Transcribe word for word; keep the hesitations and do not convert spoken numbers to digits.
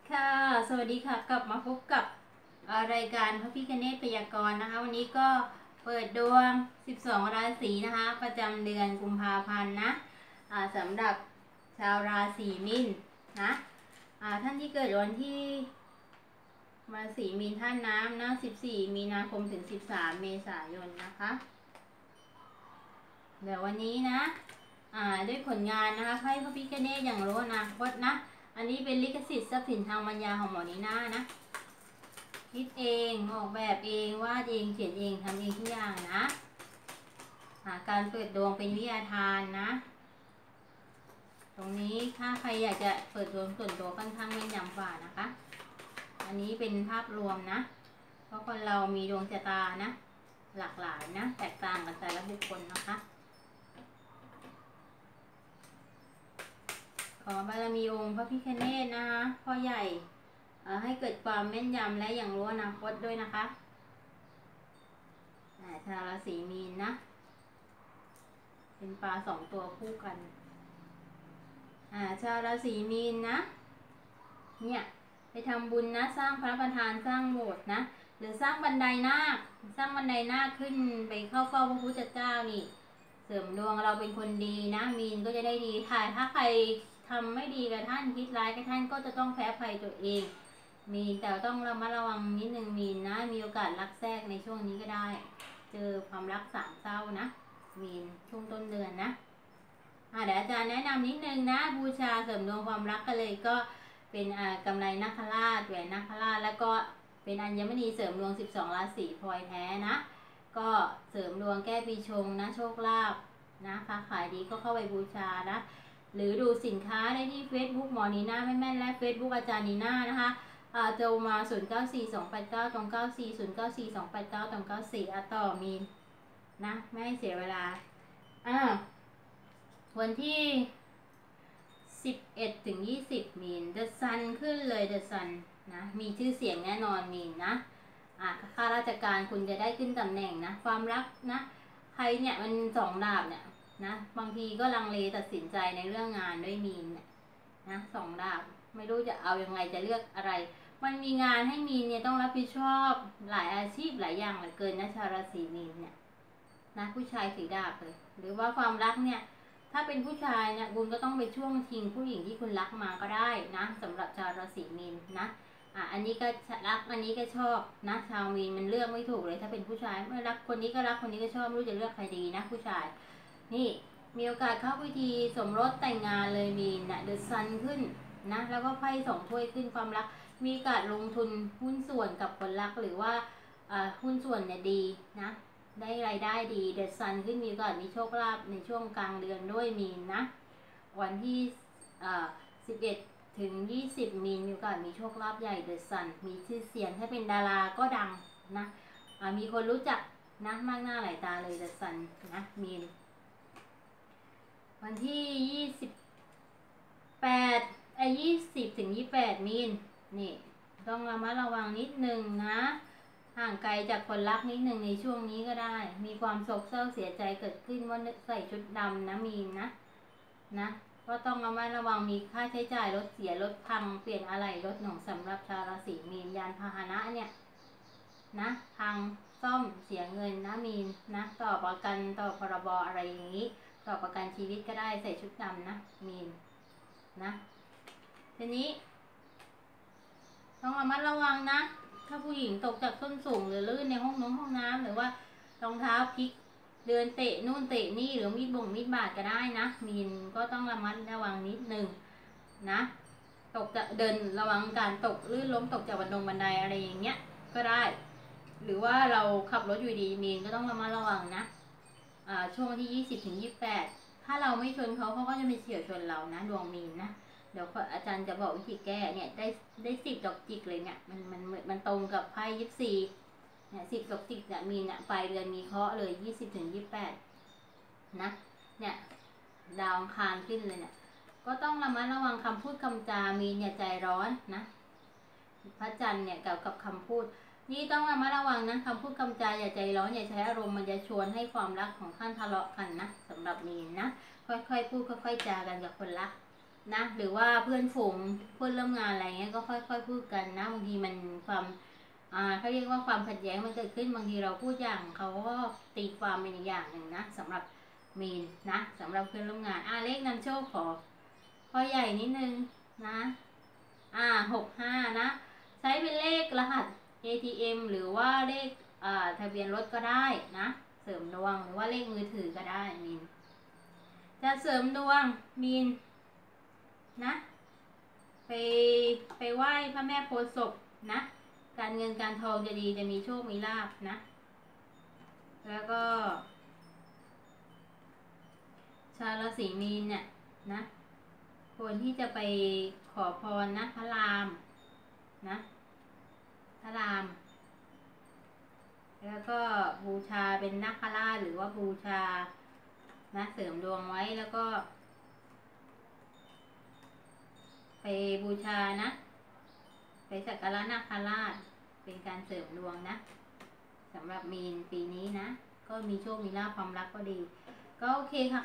ค่ะสวัสดีค่ะกลับมาพบกับรายการพระพิฆเนศพยากรณ์นะคะวันนี้ก็เปิดดวงสิบสองราศีนะคะประจำเดือนกุมภาพันธ์นะสำหรับชาวราศีมีนนะท่านที่เกิดวันที่ราศีมีนท่านน้ำนะสิบสี่มีนาคมถึงสิบสามเมษายนนะคะเดี๋ยววันนี้นะด้วยผลงานนะคะให้พระพิฆเนศอย่างรู้อนาคตนะอันนี้เป็นลิขสิทธิ์ทรัพย์สินทางปัญญาของหมอนีน่านะคิดเองออกแบบเองวาดเองเขียนเองทำเองทุกอย่างนะการเปิดดวงเป็นวิทยาทานนะตรงนี้ถ้าใครอยากจะเปิดดวงส่วนตัวค่อนข้างแม่นยำกว่านะคะอันนี้เป็นภาพรวมนะเพราะคนเรามีดวงชะตานะหลากหลายนะแตกต่างกันแต่ละบุคคลนะคะขอบารมีองค์พระพิฆเนศนะคะพ่อใหญ่ให้เกิดความแม่นยำและอย่างรู้อนาคตด้วยนะคะชาวราศีมีนนะเป็นปลาสองตัวคู่กันชาวราศีมีนนะเนี่ยไปทำบุญนะสร้างพระประธานสร้างโบสถ์นะหรือสร้างบันไดนาคสร้างบันไดนาคขึ้นไปเข้าเฝ้าพระพุทธเจ้านี่เสริมดวงเราเป็นคนดีนะมีนก็จะได้ดีถ่ายถ้าใครทำไม่ดีกับท่านคิดร้ายกับท่านก็จะต้องแพ้ภัยตัวเองมีแต่ต้องระมัดระวังนิดนึงมีนนะมีโอกาสรักแทรกในช่วงนี้ก็ได้เจอความรักสามเศร้านะมีนช่วงต้นเดือนนะอ่าเดี๋ยวอาจารย์แนะนำนิดนึงนะบูชาเสริมดวงความรักกันเลยก็เป็นอ่ากำไรนาคราชแหวนนาคราชแล้วก็เป็นอัญมณีเสริมดวงสิบสองราศีพลอยแท้นะก็เสริมดวงแก้ปีชงนะโชคลาภนะค้าขายดีก็เข้าไปบูชานะหรือดูสินค้าได้ที่ Facebook หมอนีน่าแม่แม่และ Facebook อาจารย์นีน่านะคะโทรมาศูนย์ เก้า สี่ สอง แปด เก้า ตรง เก้า สี่ ศูนย์ เก้า สี่ สอง แปด เก้า ตรง เก้า สี่อ่ะต่อมีนนะไม่ให้เสียเวลาอ่าวันที่สิบเอ็ดถึงยี่สิบมีน The Sun ขึ้นเลย The Sun นะมีชื่อเสียงแน่นอนมีนนะอ่าข้าราชการคุณจะได้ขึ้นตำแหน่งนะความรักนะใครเนี่ยมันสองดาบเนี่ยนะบางทีก็ลังเลตัดสินใจในเรื่องงานด้วยมีนเนี่ยนะสองดาบไม่รู้จะเอายังไงจะเลือกอะไรมันมีงานให้มีนเนี่ยต้องรับผิดชอบหลายอาชีพหลายอย่างเหลือเกินนะชาวราศีมีนเนี่ยนะผู้ชายถือดาบเลยหรือว่าความรักเนี่ยถ้าเป็นผู้ชายเนี่ยคุณก็ต้องไปช่วงชิงผู้หญิงที่คุณรักมาก็ได้นะสำหรับชาวราศีมีนนะอ่ะอันนี้ก็รักอันนี้ก็ชอบนะชาวมีนมันเลือกไม่ถูกเลยถ้าเป็นผู้ชายไม่รักคนนี้ก็รักคนนี้ก็ชอบไม่รู้จะเลือกใครดีนะผู้ชายนี่มีโอกาสเข้าพิธีสมรสแต่งงานเลยมีนนะเดอะซันขึ้นนะแล้วก็ไพ่สองถ้วยขึ้นความรักมีโอกาสลงทุนหุ้นส่วนกับคนรักหรือว่าหุ้นส่วนเนี่ยดีนะได้รายได้ดีเดอะซันขึ้นมีโอกาสมีโชคลาภในช่วงกลางเดือนด้วยมีนนะวันที่สิบเอ็ดถึงยี่สิบมีนมีโอกาสมีโชคลาภใหญ่เดอะซันมีชื่อเสียงถ้าเป็นดาราก็ดังนะมีคนรู้จักนะมากหน้าหลายตาเลยเดอะซันนะมีนวันที่ยี่สิบแปดไอ้ยี่สิบถึงยี่แปดมีนนี่ต้องระมัดระวังนิดนึงนะห่างไกลจากคนรักนิดนึงในช่วงนี้ก็ได้มีความโศกเศร้าเสียใจเกิดขึ้นว่าใส่ชุดดำนะมีนนะนะก็ต้องระมัดระวังมีค่าใช้จ่ายรถเสียรถพังเปลี่ยนอะไรรถหนองสำหรับชาวราศีมีนยานพาหนะเนี่ยนะพังซ่อมเสียเงินนะมีนนะต่อประกันต่อพรบอะไรอย่างนี้ต่อประกันชีวิตก็ได้ใส่ชุดดำนะมีนนะทีนี้ต้องระมัดระวังนะถ้าผู้หญิงตกจากส้นสูงหรือลื่นในห้องน้ำห้องน้ำหรือว่ารองเท้าพลิกเดินเตะนู่นเตะนี่หรือมีดบ่งมีดบาดก็ได้นะมีนก็ต้องระมัดระวังนิดนึงนะตกจะเดินระวังการตกลื่นล้มตกจากบันดงบันไดอะไรอย่างเงี้ยก็ได้หรือว่าเราขับรถอยู่ดีมีนก็ต้องระมัดระวังนะช่วงวันที่ยี่สิบถึงยี่สิบแปดถ้าเราไม่ชนเขาเขาก็จะไม่เฉี่ยวชนเรานะดวงมีนนะเดี๋ยวอาจารย์จะบอกวิธีแก้เนี่ยได้ได้สิบดอกจิกเลยเนี่ยมันมันมันตรงกับไพ่ยิปซีเนี่ยสิบดอกจิกเนี่ยมีเนี่ยปลายเดือนมีเคราะห์เลยยี่สิบถึงยี่สิบแปดนะเนี่ยดาวอังคารขึ้นเลยเนี่ยก็ต้องระมัดระวังคำพูดคำจามีเนี่ยใจร้อนนะพระจันทร์เนี่ยเกี่ยวกับคำพูดนี่ต้องระมัดระวังนะคำพูดคำจาอย่าใจร้อนอย่าใช้อารมณ์มันจะชวนให้ความรักของท่านทะเลาะกันนะสำหรับมีนนะค่อยๆพูดค่อยๆจากันกับคนรักนะหรือว่าเพื่อนฝูงเพื่อนร่วมงานอะไรเงี้ยก็ค่อยๆพูดกันนะบางทีมันความอ่าเขาเรียกว่าความขัดแย้งมันเกิดขึ้นบางทีเราพูดอย่างเขาก็ตีความเป็นอีกอย่างหนึ่งนะสำหรับมีนนะสำหรับเพื่อนร่วมงานอ่าเลขนำโชคขอพ่อใหญ่นิดนึงนะอ่าหกห้านะใช้เป็นเลขรหัส เอ ที เอ็ม หรือว่าเลขอ่าทะเบียนรถก็ได้นะเสริมดวงหรือว่าเลขมือถือก็ได้มีนจะเสริมดวงมีนนะไปไปไหว้พระแม่โพธิ์ศพนะการเงินการทองจะดีจะมีโชคมีลาภนะแล้วก็ชาวราศีมีนเนี่ยนะควรที่จะไปขอพรนะพระรามนะพระรามแล้วก็บูชาเป็นนาคราชหรือว่าบูชานะเสริมดวงไว้แล้วก็ไปบูชานะไปสักการะนาคราชเป็นการเสริมดวงนะสำหรับมีนปีนี้นะก็มีโชคมีลาภความรักก็ดีก็โอเคค่ะ